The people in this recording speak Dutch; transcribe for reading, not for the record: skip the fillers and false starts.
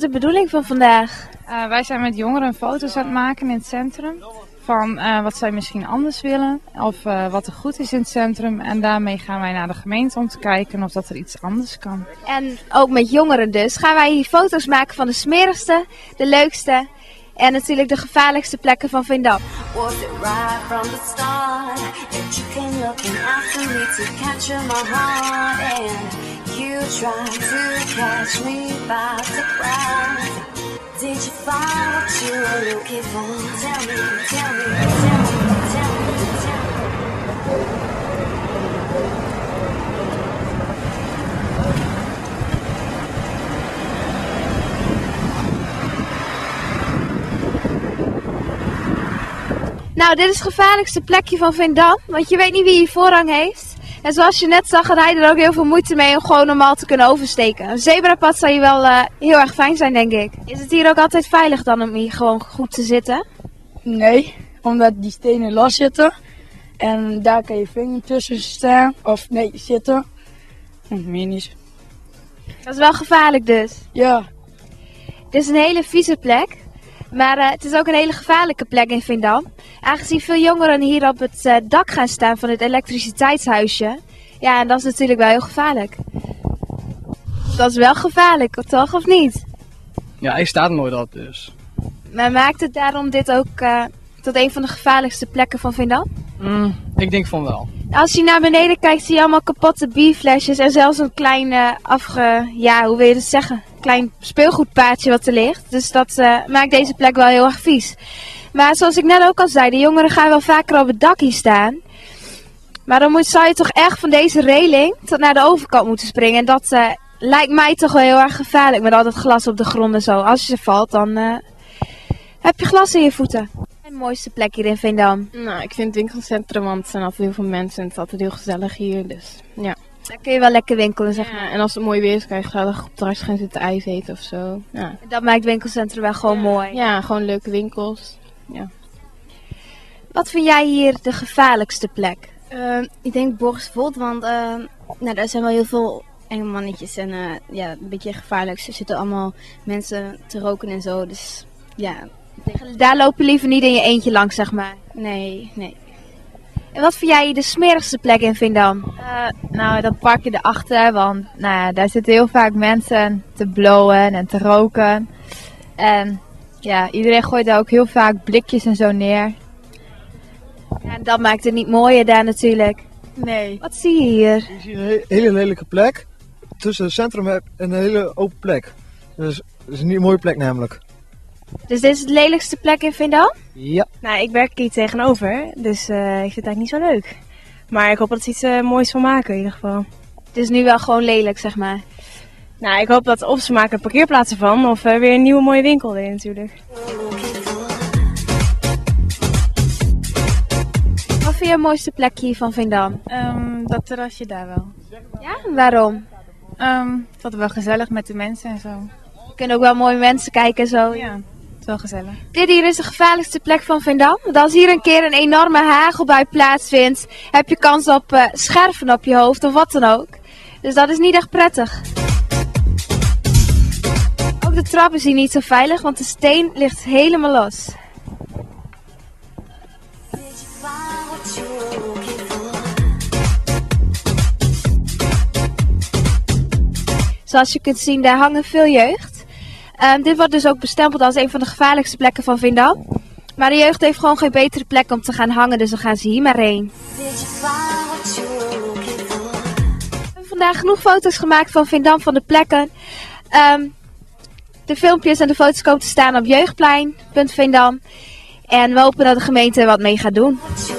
de bedoeling van vandaag? Wij zijn met jongeren foto's aan het maken in het centrum. Van wat zij misschien anders willen. Of wat er goed is in het centrum. En daarmee gaan wij naar de gemeente om te kijken of dat er iets anders kan. En ook met jongeren dus gaan wij hier foto's maken van de smerigste, de leukste en natuurlijk de gevaarlijkste plekken van Veendam. Was it right from the start that you came looking after me to capture my heart and you tried to catch me by surprise? Did you find what you were looking for? Tell me, tell me, tell me, tell me, tell me. Nou, dit is het gevaarlijkste plekje van Veendam, want je weet niet wie hier voorrang heeft. En zoals je net zag, had hij er ook heel veel moeite mee om gewoon normaal te kunnen oversteken. Een zebrapad zou hier wel heel erg fijn zijn, denk ik. Is het hier ook altijd veilig dan om hier gewoon goed te zitten? Nee, omdat die stenen los zitten. En daar kan je vinger tussen staan, of nee, zitten. Meer niet. Dat is wel gevaarlijk dus. Ja. Dit is een hele vieze plek. Maar het is ook een hele gevaarlijke plek in Veendam. Aangezien veel jongeren hier op het dak gaan staan van het elektriciteitshuisje. Ja, en dat is natuurlijk wel heel gevaarlijk. Dat is wel gevaarlijk, toch? Of niet? Ja, ik sta er nooit op dus. Maar maakt het daarom dit ook tot een van de gevaarlijkste plekken van Veendam? Ik denk van wel. Als je naar beneden kijkt, zie je allemaal kapotte bierflesjes en zelfs een klein hoe wil je dat zeggen? Klein speelgoedpaadje wat er ligt. Dus dat maakt deze plek wel heel erg vies. Maar zoals ik net ook al zei, de jongeren gaan wel vaker op het dak hier staan. Maar dan zou je toch echt van deze reling tot naar de overkant moeten springen. En dat lijkt mij toch wel heel erg gevaarlijk met al dat glas op de grond en zo. Als je valt, dan heb je glas in je voeten. Het mooiste plek hier in Veendam. Nou, ik vind het winkelcentrum, want er zijn altijd heel veel mensen en het is altijd heel gezellig hier. Dus ja. Daar kun je wel lekker winkelen, zeg maar. Ja, en als het mooi weer is, kan je gezellig op het terras gaan zitten ijs eten of zo. Ja. Dat maakt het winkelcentrum wel gewoon mooi. Ja, gewoon leuke winkels. Ja. Wat vind jij hier de gevaarlijkste plek? Ik denk Borgsvold, want daar zijn wel heel veel enge mannetjes en een beetje gevaarlijk. Er zitten allemaal mensen te roken en zo, dus ja. Daar lopen liever niet in je eentje langs, zeg maar. Nee. En wat vind jij hier de smerigste plek in Veendam? Nou, dat parkje erachter, want daar zitten heel vaak mensen te blowen en te roken. En ja, iedereen gooit daar ook heel vaak blikjes en zo neer. Ja, dat maakt het niet mooier daar natuurlijk. Nee. Wat zie je hier? Je ziet een hele lelijke plek. Tussen het centrum heb je een hele open plek. Dus het is niet een mooie plek namelijk. Dus dit is de lelijkste plek in Veendam? Ja. Nou, ik werk hier tegenover, dus ik vind het eigenlijk niet zo leuk. Maar ik hoop dat ze iets moois van maken in ieder geval. Het is nu wel gewoon lelijk, zeg maar. Nou, ik hoop dat of ze maken parkeerplaatsen van, of weer een nieuwe mooie winkel erin natuurlijk. Wat vind je het mooiste plekje hier van Veendam? Dat terrasje daar wel. Ja, waarom? Dat is wel gezellig met de mensen en zo. Je kunt ook wel mooie mensen kijken en zo. Ja, het is wel gezellig. Dit hier is de gevaarlijkste plek van Veendam. Want als hier een keer een enorme hagelbui plaatsvindt, heb je kans op scherven op je hoofd of wat dan ook. Dus dat is niet echt prettig. Ook de trap is hier niet zo veilig, want de steen ligt helemaal los. Zoals je kunt zien, daar hangen veel jeugd. Dit wordt dus ook bestempeld als een van de gevaarlijkste plekken van Veendam. Maar de jeugd heeft gewoon geen betere plek om te gaan hangen, dus dan gaan ze hier maar heen. We hebben vandaag genoeg foto's gemaakt van Veendam, van de plekken. De filmpjes en de foto's komen te staan op jeugdplein.veendam. En we hopen dat de gemeente wat mee gaat doen.